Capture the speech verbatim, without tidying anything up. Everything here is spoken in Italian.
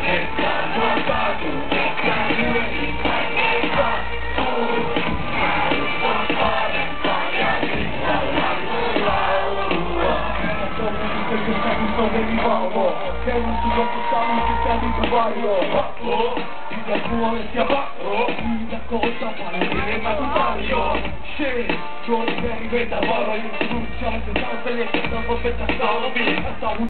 Che non si comportano che cadi di vario ti da cuore si abbacco mi da cosa fare bene ma tu taglio scemi con i veri veda varo io ti bruciamo se stavo per le che stavo per